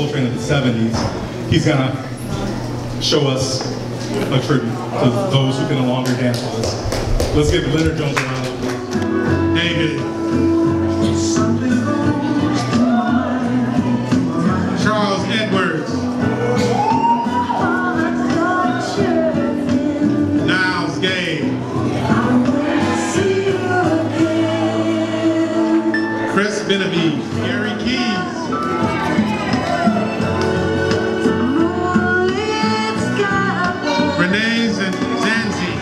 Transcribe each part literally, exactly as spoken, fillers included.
Soul Train of the seventies. He's gonna show us a tribute to those who can no longer dance with us. Let's give Leonard Jones a round of applause. David. Charles Edwards. Niles Gay. Chris Benavides. Gary Keys. Renee Zanzi.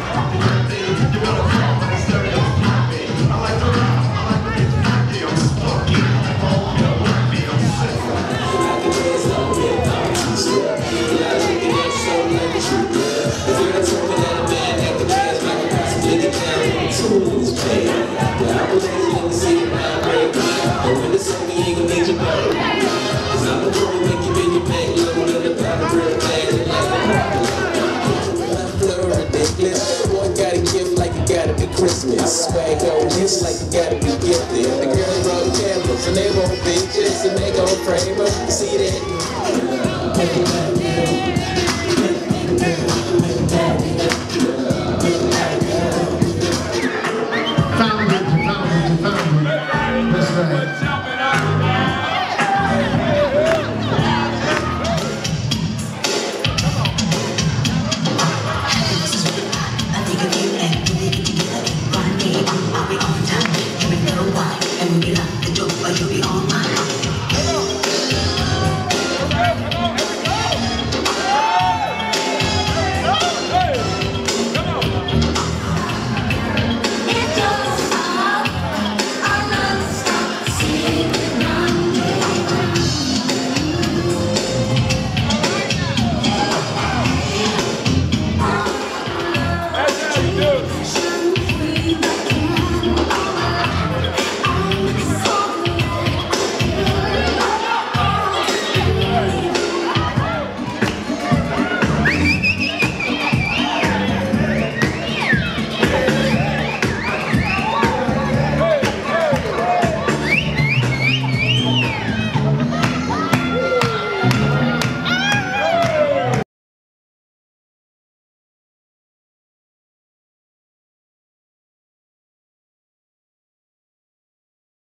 Christmas swag on this like you gotta be gifted. The girls roll cameras and they want bitches and they gon' frame them. See that?